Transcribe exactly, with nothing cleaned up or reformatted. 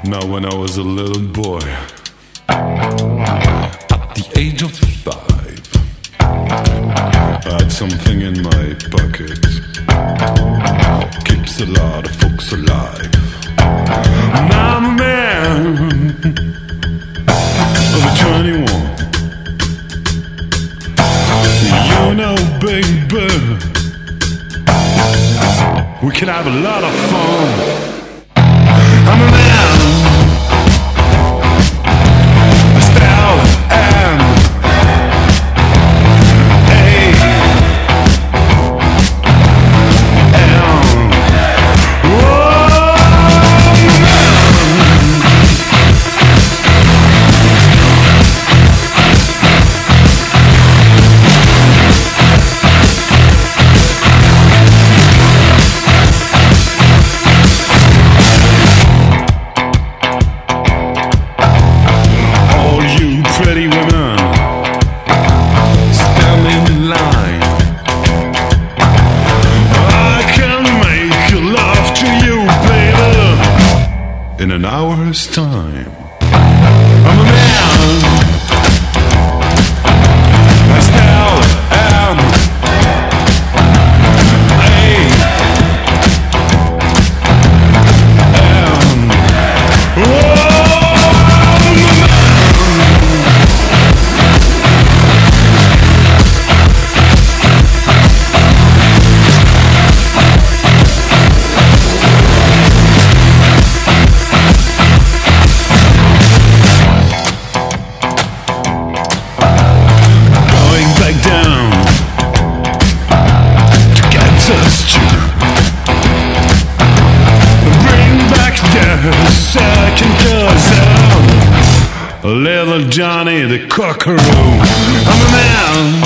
Now when I was a little boy, at the age of five, I had something in my pocket, keeps a lot of folks alive. Now I'm a man of twenty-one. You know, baby, we can have a lot of fun. I'm a man, still am a am. Whoa, pretty women, stand in line. I can make love to you, baby, in an hour's time. I'm a man, I still am a am. Whoa. Second cousin, little Johnny the Cockaroo. I'm a man,